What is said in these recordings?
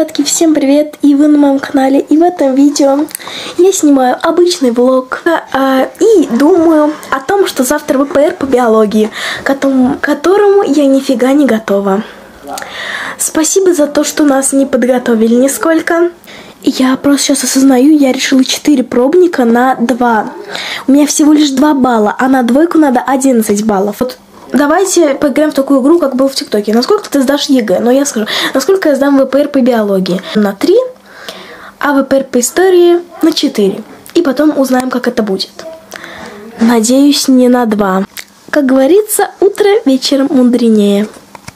ребятки, всем привет! И вы на моем канале. И в этом видео я снимаю обычный влог и думаю о том, что завтра ВПР по биологии, к которому я нифига не готова. Спасибо за то, что нас не подготовили нисколько. Я просто сейчас осознаю, я решила 4 пробника на 2. У меня всего лишь 2 балла, а на двойку надо 11 баллов. Вот давайте поиграем в такую игру, как было в ТикТоке. Насколько ты сдашь ЕГЭ? Но я скажу, насколько я сдам ВПР по биологии. На 3, а ВПР по истории на 4. И потом узнаем, как это будет. Надеюсь, не на 2. Как говорится, утро вечером мудренее.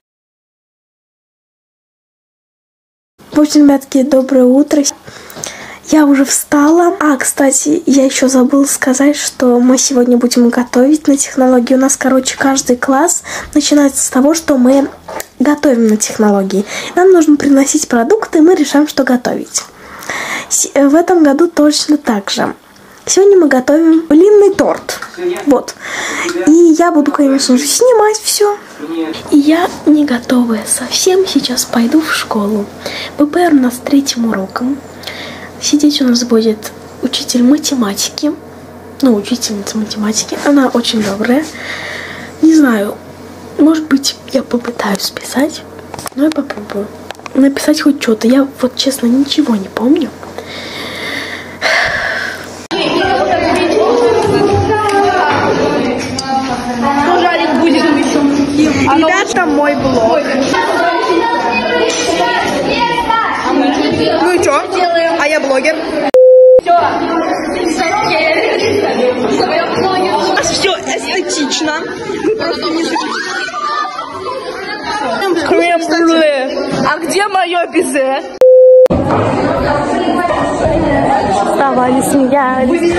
В общем, ребятки, доброе утро. Я уже встала. Кстати, я еще забыла сказать, что мы сегодня будем готовить на технологии. У нас, короче, каждый класс начинается с того, что мы готовим на технологии. Нам нужно приносить продукты, и мы решаем, что готовить. В этом году точно так же. Сегодня мы готовим блинный торт. Вот. И я буду, конечно же, снимать все. И я не готовая совсем. Сейчас пойду в школу. ВПР у нас 3-м уроком. Сидеть у нас будет учитель математики. Ну, учительница математики. Она очень добрая. Не знаю, может быть, я попытаюсь писать. Но я попробую написать хоть что-то. Я вот, честно, ничего не помню. Ребята, мой блог. Ну и чё? А я блогер. Все эстетично. Крем-брюле. А где мое безе? Вставали, смеялись.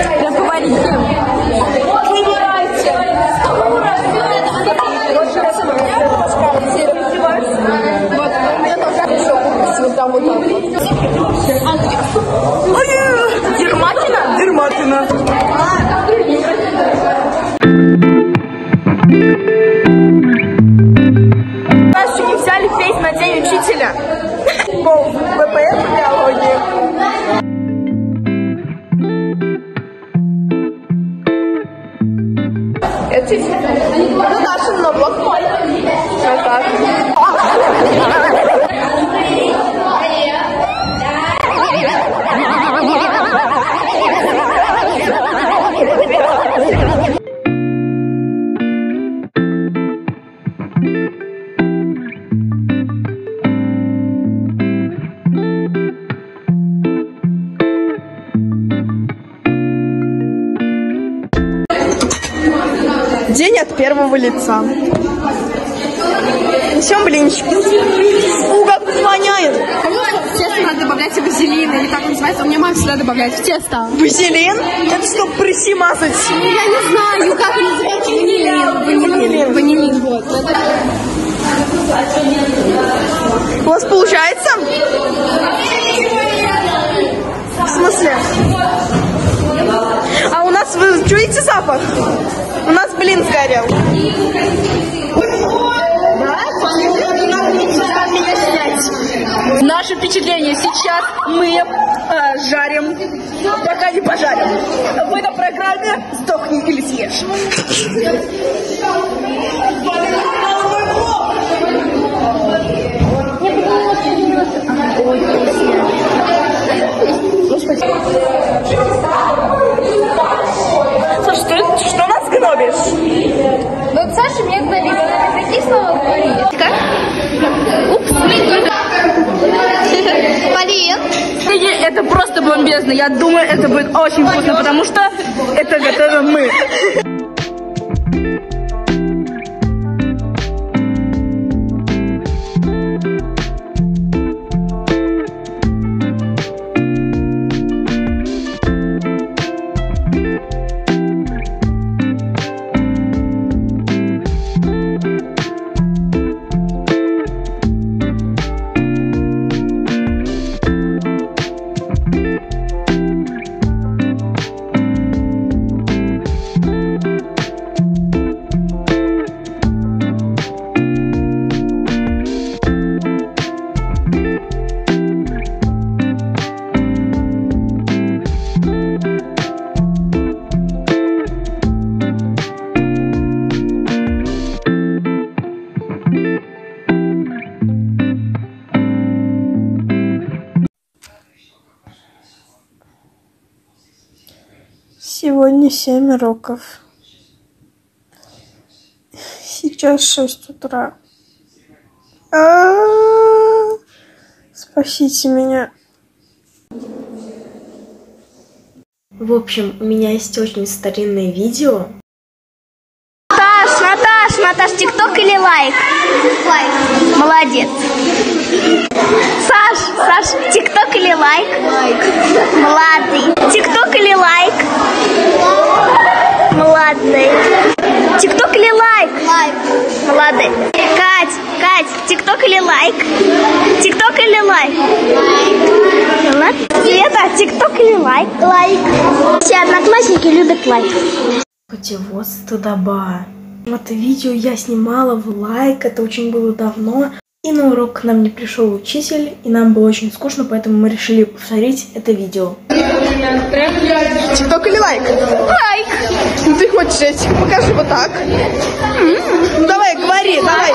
Дерматина. Нас еще не взяли петь на день учителя. По ВПР по биологии. Это Даша, но блок мой. Вот так. День от первого лица. Несем блинчики. Как воняет. В тесто надо добавлять вазелин, или как он называется, у меня мама всегда добавляет в тесто. Вазелин? Это чтобы присимазать. Я не знаю, как он называется. Ванилин. Вот. У вас получается? В смысле? А у нас, вы чуете запах? У нас блин сгорел. Наше впечатление. Сейчас мы жарим, пока не пожарим. В этой программе «Сдохни или съешь». Слушай, что нас гнобишь? Вот Саша меня гнобит, она такие слова говорит. Как? Упс, Полин. Это просто бомбезно. Я думаю, это будет очень вкусно, потому что это готовим мы. Сегодня 7 уроков. Сейчас 6 утра. Спасите меня. В общем, у меня есть очень старинное видео. Наташ, ТикТок или лайк? Лайк. Молодец. Саш, ТикТок или лайк? Лайк. Молодец. ТикТок или лайк? Молодец. ТикТок или лайк? Лайк. Молодец. Кать, ТикТок или лайк? ТикТок или лайк? Лайк. Света, ТикТок или лайк? Лайк. Все одноклассники любят лайк. Путеводство стыдоба. Это видео я снимала в лайк, это очень было давно. И на урок к нам не пришел учитель, и нам было очень скучно, поэтому мы решили повторить это видео. ТикТок или лайк? Лайк. Ну ты хочешь эти? Покажи вот так. Ну давай, говори, давай.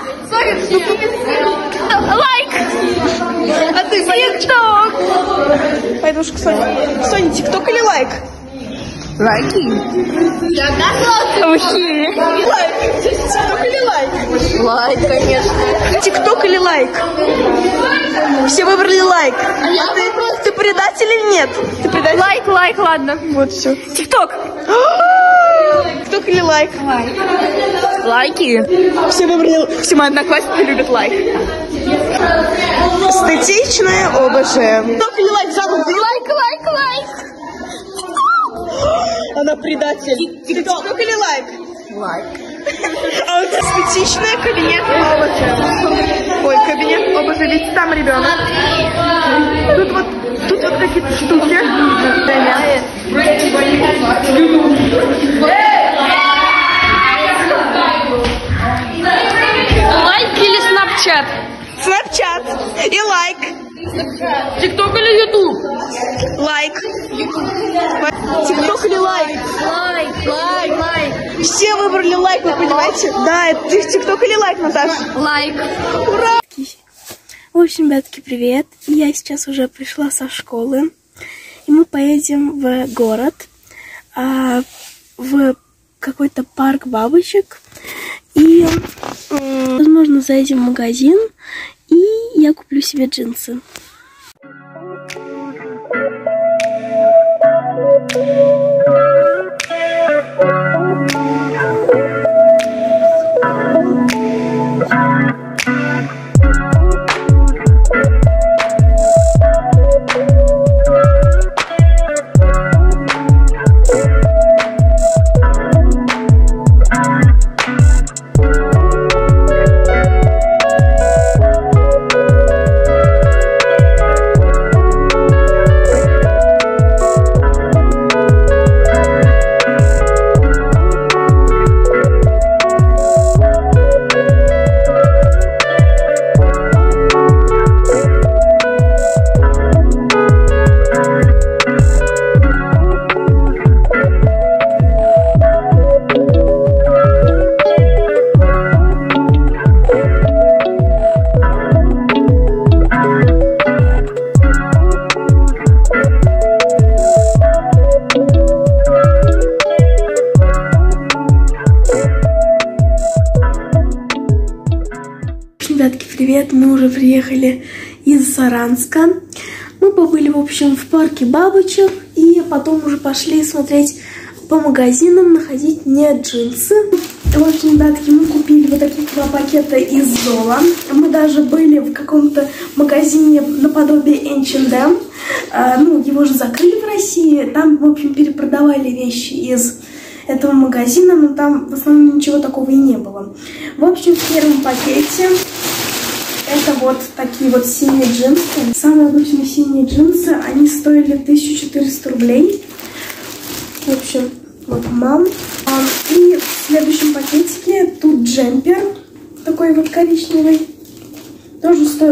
Лайк. А ты, ТикТок. пойдушка к Соне. Соня, ТикТок или лайк? Лайки. Я готова. Лайк. ТикТок или лайк? Лайк, конечно. ТикТок или лайк? Все выбрали лайк. А ты предатель или нет? Ты предатель? Лайк, ладно. Вот все. ТикТок. ТикТок или лайк? Лайки. Все мои одноклассники любят лайк. Эстетичное ОБЖ. ТикТок или лайк? Лайк. Она предатель. ТикТок или лайк? Лайк. А вот эстетичное кабинет ОБЖ. Ой, кабинет ОБЖ, ведь там ребенок. Тут вот какие-то штуки. Лайк или Снапчат? Снапчат и лайк. ТикТок или Ютуб? Лайк. ТикТок или лайк? Лайк. Все выбрали лайк, вы понимаете? Да, это ТикТок или лайк, Наташа? Лайк. Ура! В общем, ребятки, привет. Я сейчас уже пришла со школы. И мы поедем в город, в какой-то парк бабочек. И, возможно, заедем в магазин, и я куплю себе джинсы. Ребятки, привет! Мы уже приехали из Саранска. Мы побыли, в общем, в парке бабочек. И потом уже пошли смотреть по магазинам, находить мне джинсы. В общем, ребятки, мы купили вот таких 2 пакета из Зола. Мы даже были в каком-то магазине наподобие H&M. Ну, его же закрыли в России. Там, в общем, перепродавали вещи из этого магазина, но там в основном ничего такого и не было. В общем, в первом пакете это вот такие вот синие джинсы. Самые обычные синие джинсы, они стоили 1400 рублей. В общем, вот мам. И в следующем пакетике тут джемпер, такой вот коричневый. Тоже стоил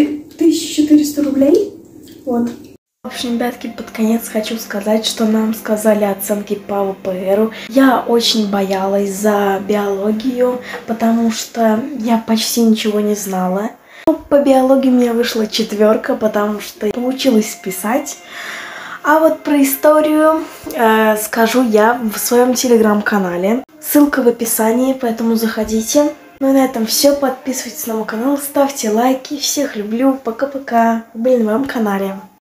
1400 рублей. Вот. В общем, ребятки, под конец хочу сказать, что нам сказали оценки по ВПРу. Я очень боялась за биологию, потому что я почти ничего не знала. По биологии у меня вышла 4, потому что получилось писать. А вот про историю скажу я в своем телеграм-канале. Ссылка в описании, поэтому заходите. Ну и на этом все. Подписывайтесь на мой канал, ставьте лайки. Всех люблю. Пока-пока. Были на моем канале.